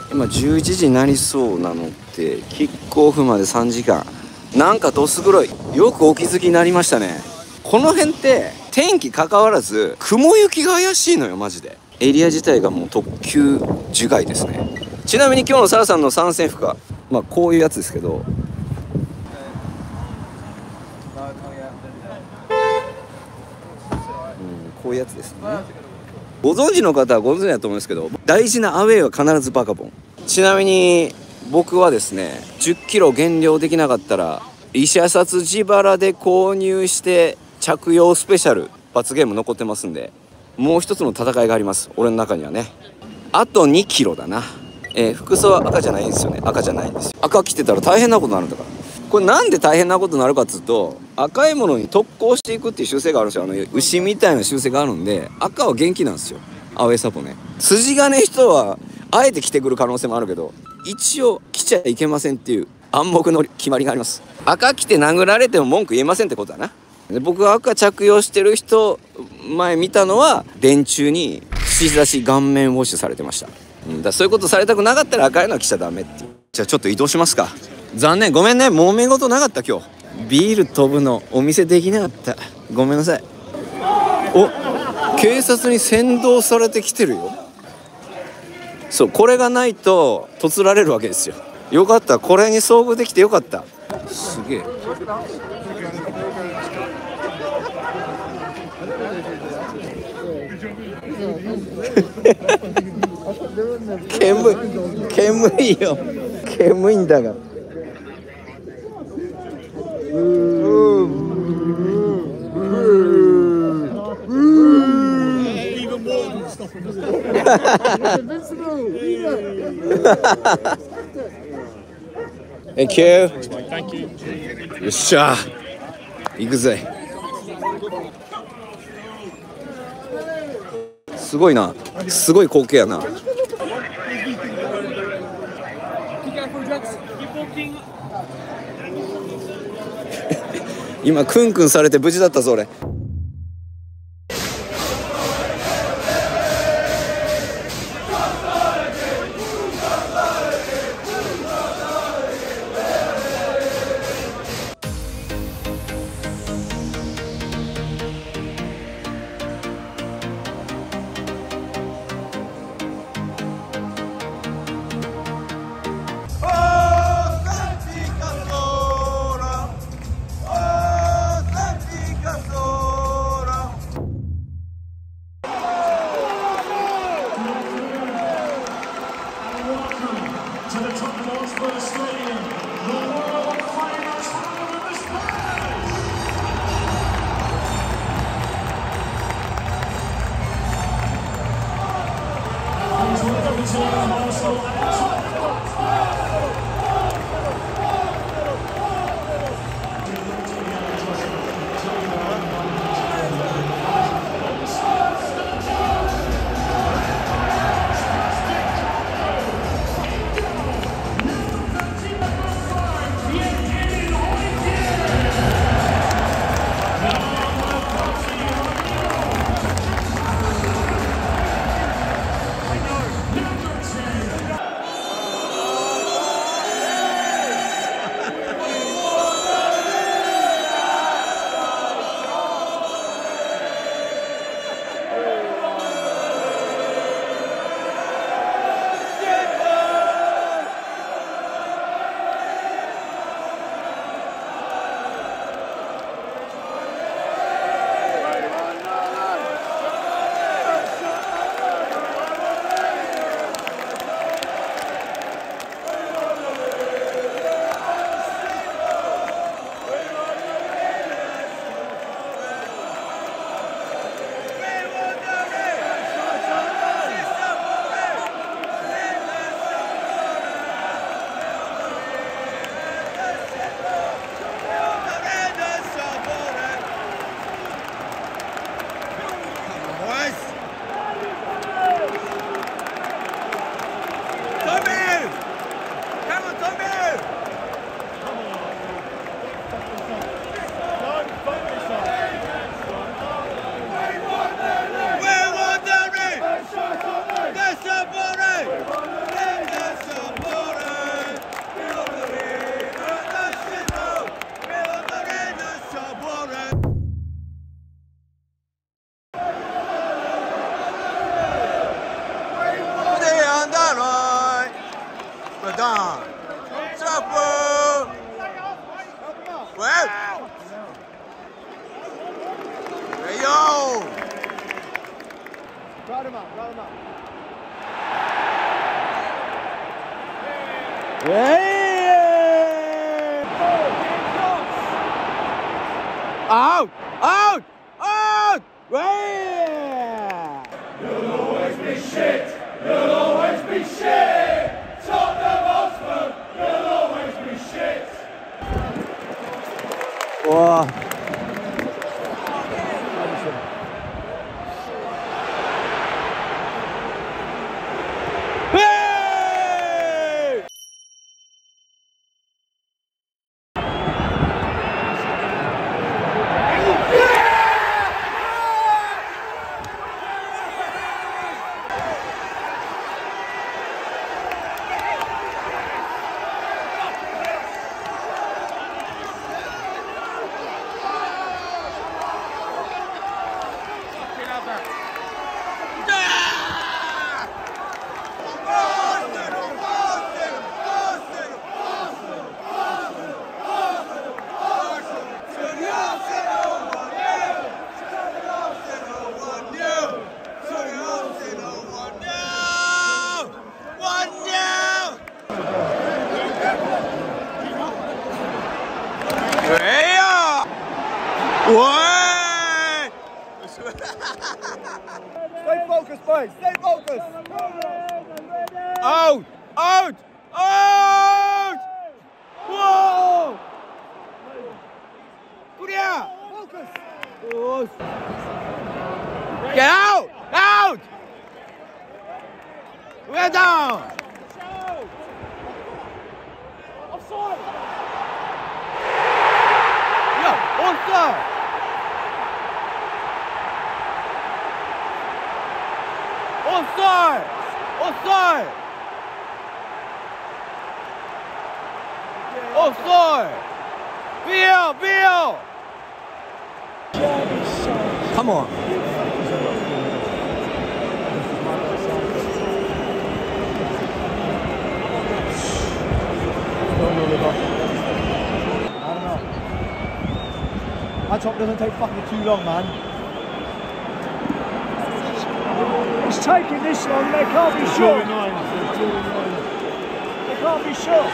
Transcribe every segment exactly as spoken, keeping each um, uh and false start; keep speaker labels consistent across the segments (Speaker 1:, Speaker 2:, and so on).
Speaker 1: 今じゅういちじになりそうなのってキックオフまでさんじかん。なんかどす黒い。よくお気づきになりましたね。この辺って天気関わらず雲行きが怪しいのよマジで。エリア自体がもう特急樹海ですね。ちなみに今日のサラさんの参戦服はまあこういうやつですけど、うん、こういうやつですね。ご存知の方はご存知だと思うんですけど、大事なアウェイは必ずバカボン。ちなみに僕はですねじゅっキロ減量できなかったら医者札自腹で購入して着用スペシャル罰ゲーム残ってますんで、もう一つの戦いがあります俺の中にはね。あとにキロだな。えー、服装は赤じゃないんですよね。赤じゃないんですよ。赤着てたら大変なことになるんだから。これなんで大変なことになるかっつうと、赤いものに特攻していくっていう習性があるんですよ。あの牛みたいな習性があるんで、赤は元気なんですよアウェイサポね。筋がね人はあえて着てくる可能性もあるけど、一応着ちゃいけませんっていう暗黙の決まりがあります。赤着て殴られても文句言えませんってことだな。で僕が赤着用してる人前見たのは電柱に串刺し顔面ウォッシュされてました。うん、だからそういうことされたくなかったら赤いのは着ちゃダメっていう。じゃあちょっと移動しますか。残念、ごめんね、揉め事なかった今日。ビール飛ぶのお店できなかった、ごめんなさい。お、警察に先導されてきてるよ。そう、これがないととつられるわけですよ。よかった、これに遭遇できてよかった。すげえ煙い煙いよ、煙いんだが。Thank you. よっしゃ行くぜ。すごいな、すごい光景やな。今クンクンされて無事だったぞ俺。 Well done. Triple. Well. Hey yo.
Speaker 2: Ride him up, ride him up. Hey! Out! Out! Out! Way!
Speaker 3: You'll always be shit! You'll always be shit! Tottenham Hotspur! You'll always be shit!
Speaker 2: Wow. Stay focused, boys. Stay focused. Out! Out! Out! Whoa! Clear! Focus! Get out! Out! We're down! Offside! Yeah, offside! Offside! Offside! Offside! Bill! Bill! Come on! I don't know. That top doesn't take fucking too long, man. It's taking this long, they can't be sure. They can't be sure.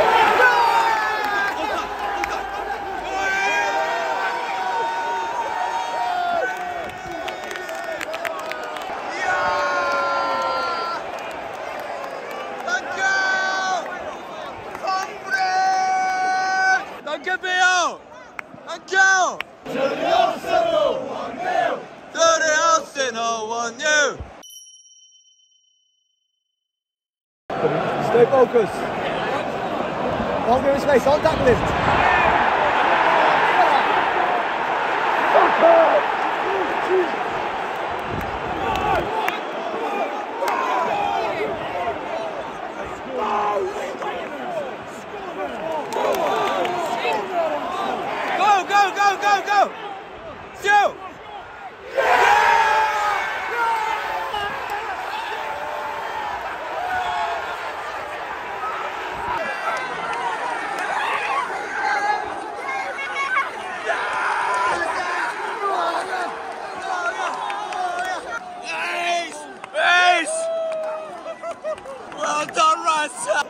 Speaker 1: Danke, Bill! Danke!
Speaker 3: To the Arsenal, one nil!
Speaker 1: To the Arsenal, one nil!
Speaker 2: Stay focused. Don't give him space, don't tackle him.
Speaker 1: Go, go, go, go, go! Shoot! Well done, Russ!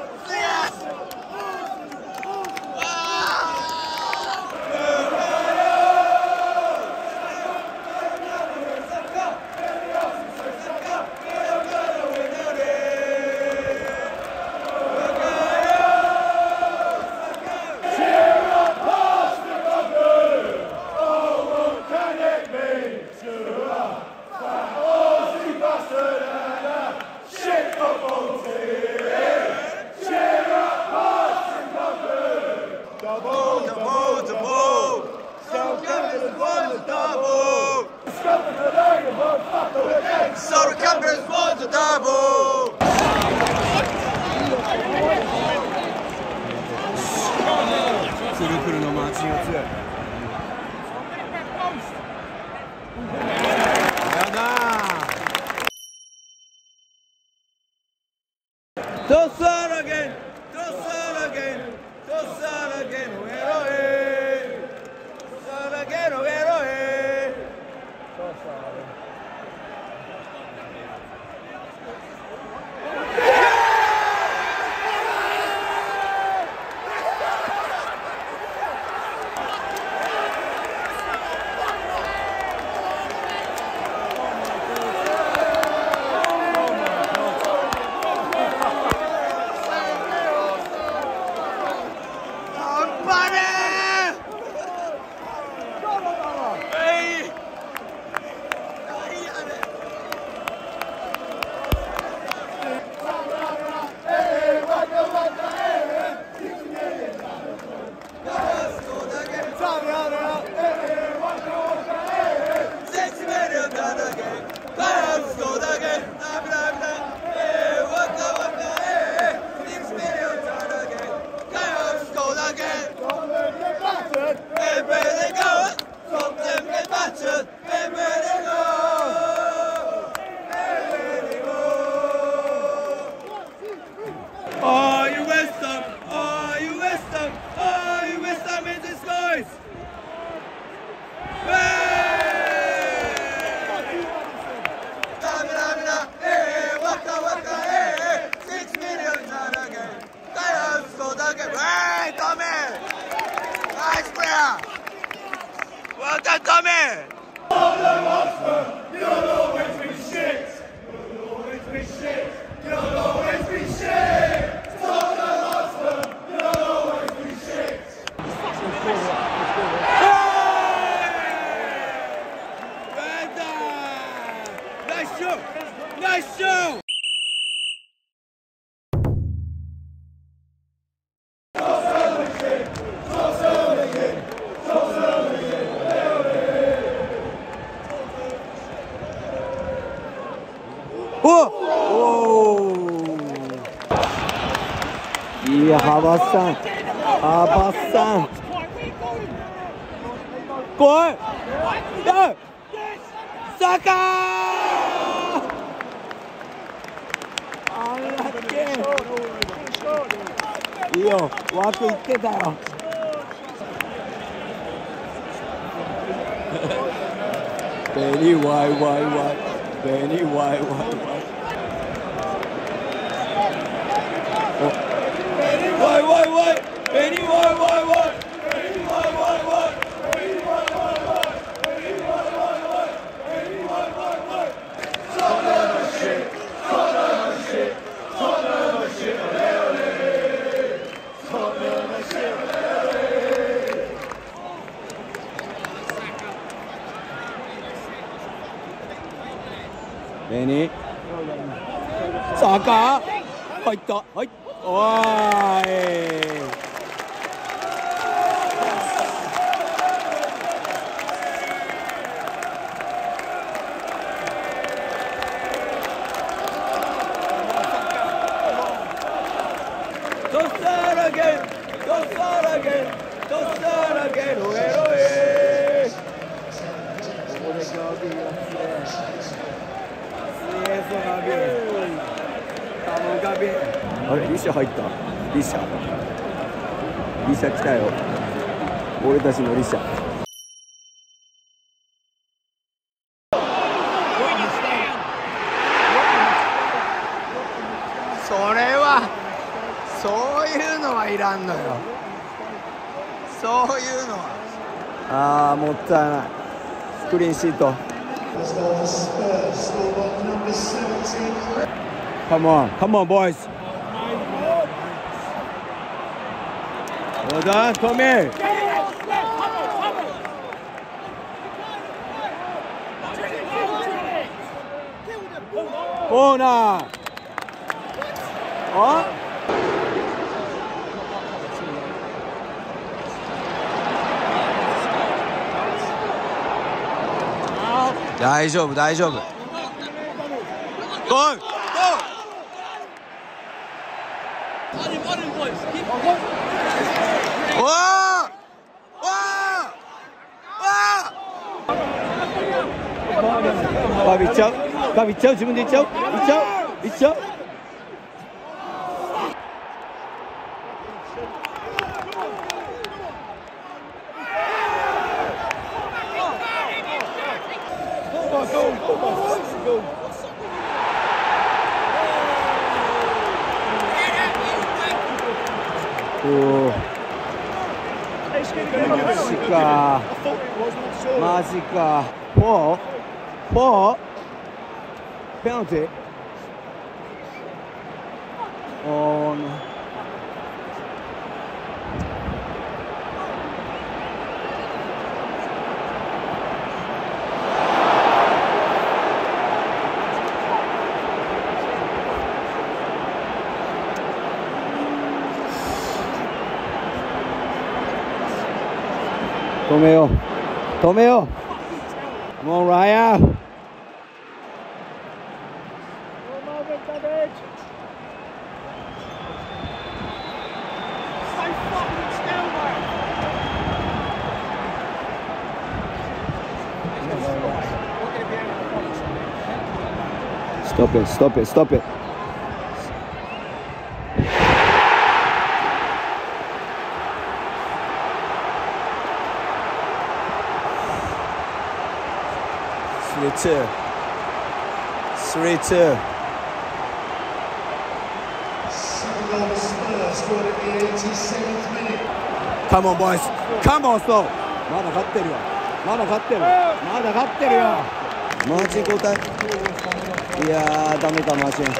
Speaker 1: Yes! Toss out again, toss out again, toss out again, héroe. Toss out again, héroe. Are you West Ham? Are you West Ham? Are you West Ham in this guys? Hey, waka waka, hey, six million again. Kyle scored again. Hey, Tommy! Nice player. Well done, Tommy.
Speaker 3: Tottenham Hotspur, you'll always be shit. You'll always be shit. You'll always be shit. Tottenham Hotspur, you'll always be shit.
Speaker 1: Well done. Nice show. Nice show.おおいや、ハバスさん、ハバスさん、来い、よい、サカー、あらけ、いいよ、枠いってたよ。ベリーワイワイワイ。Benny, why, why, why? Oh. Benny, why, why, why? Benny, why, why, why? Benny, why, why, why? Benny, why, why, why? Benny, why, why, why? Benny, why, why, why?
Speaker 3: Tottenham shit. Tottenham shit. Tottenham shit. Tottenham shit.
Speaker 1: Benny, サカー入った、はい、おーい。トスターラゲン、トスターラゲン、トスターラゲン、ロエロエ。ここでガビーが来て。あれ、リシャ入った。リシャ。リシャ来たよ。俺たちのリシャ。それは。そういうのはいらんのよ。そういうのは。ああ、もったいない。スクリーンシート。Come on, come on, boys. Well done, Tommy. Corner. Oh. 大丈夫、大丈夫。来い。わあわあガビいっちゃうガビいっちゃう自分でいっちゃういっちゃういっちゃう
Speaker 2: おマジかマジかフォーフォーペナルティーおー止めよう止めようもうライアーStop it, stop it, stop it. Three two. Three two. Come on, boys. Come on, stop. まだ勝ってるよ。まだ勝ってる。まだ勝ってるよ。マーチン交代。いやー、ダメか、マーチン。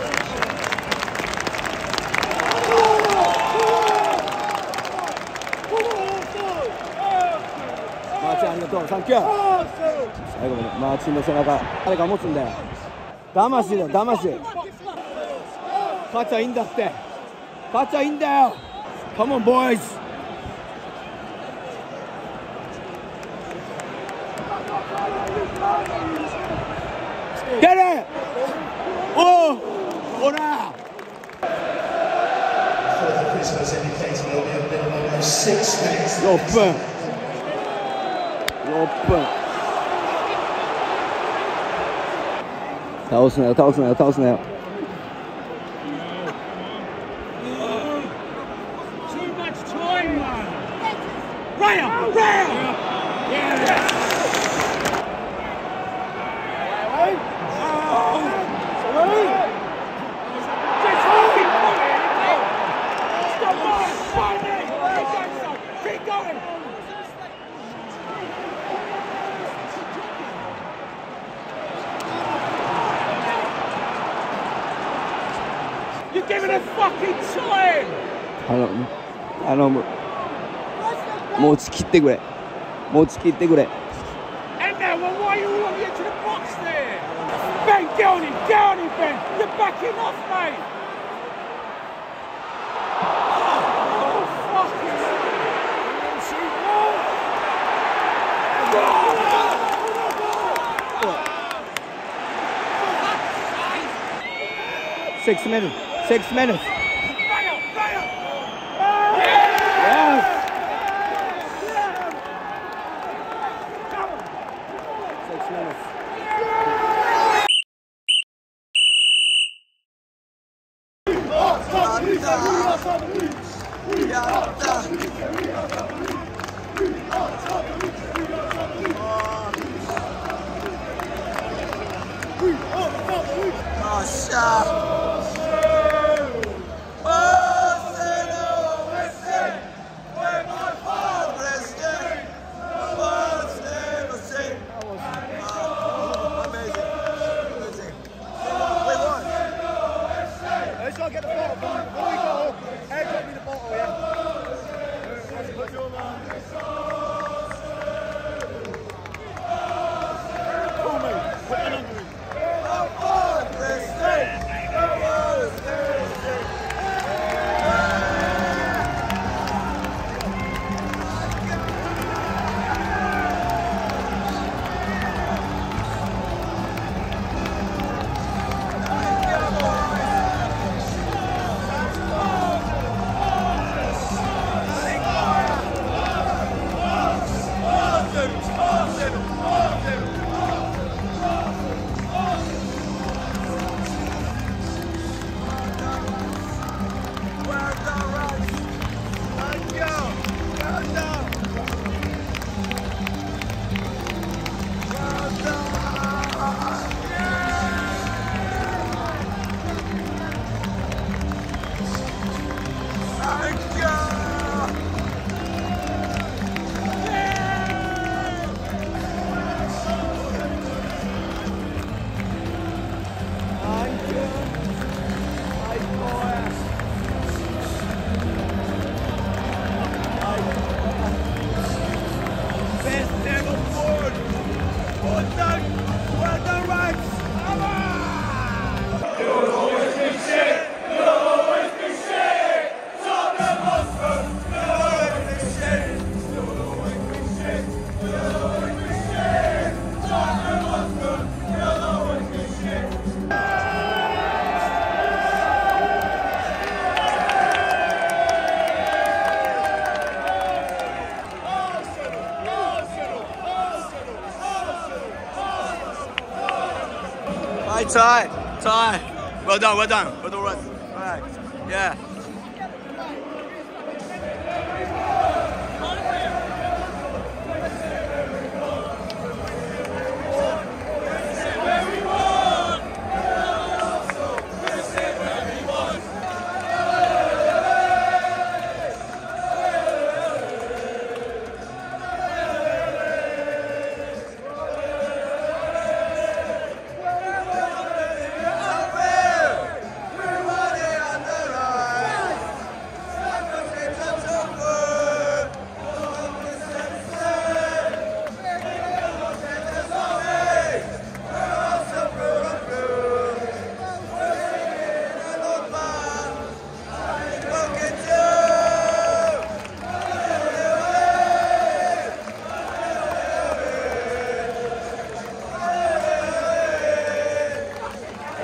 Speaker 2: マーチン、ありがとう。サンキュー。最後までマーチンの背中、誰か持つんだよ。魂だよ、魂。勝ちゃいいんだって。勝ちゃいいんだよ。Come on, boys. Get it! Oh! Ora!
Speaker 3: Further Christmas indicating there'll be a minimum of six minutes.
Speaker 2: ろっぷん。ろっぷん。倒すなよ、倒すなよ、倒すなよ。
Speaker 3: Too much time, man. Raya! Raya! Yeah! You're giving it fucking time!
Speaker 2: 頼む。頼む。もう打ち切ってくれ。もう打ち切ってくれ。
Speaker 3: And now, well, why are you all into the box there? Ben, get on him, get on him, Ben! You're backing off, mate! Oh, fucking
Speaker 2: Six minutes. Six minutes.
Speaker 1: Tie, tie. Well done, well done. Well done, Russ. All right. Yeah.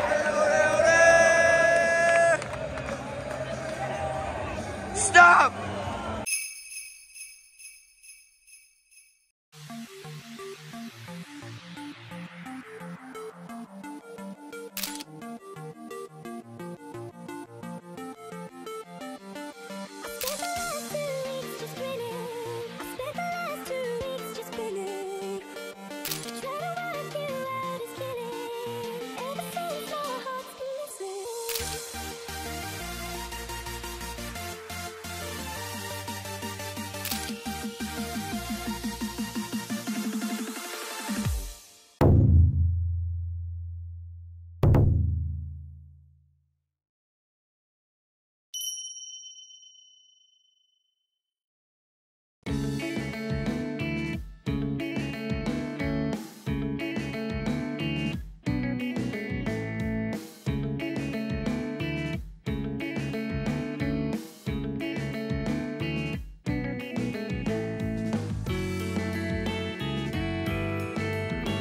Speaker 1: Stop!